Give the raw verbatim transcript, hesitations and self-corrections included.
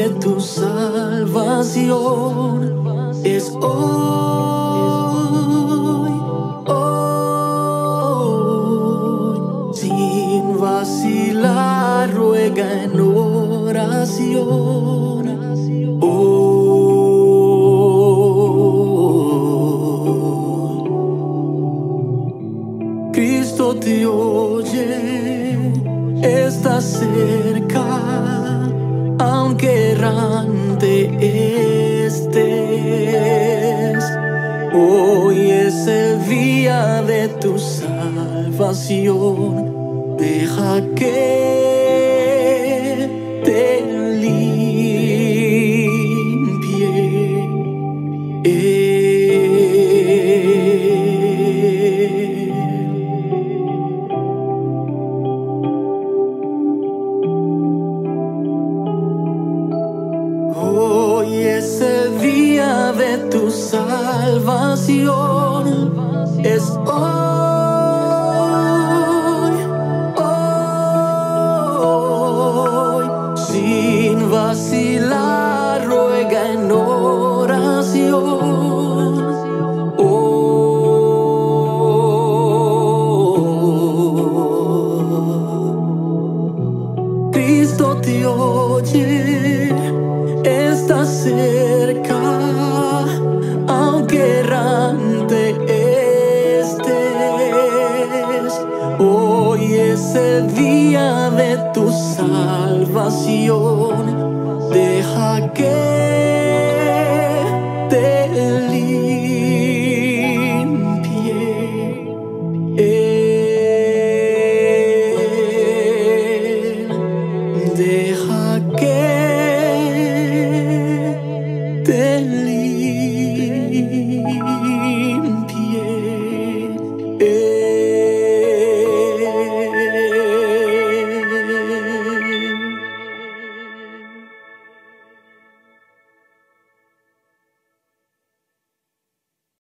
de tu salvación es hoy, hoy. Sin vacilar, ruega en oración. Hoy. Cristo te oye, está cerca, aunque errante estés. Hoy es el día de tu salvación. Deja que te limpie. Hoy es el día de tu salvación, es hoy, hoy. Sin vacilar, ruega en oración. Oh. Cristo te oye, está cerca, aunque errante estés. Hoy es el día de tu salvación. Deja que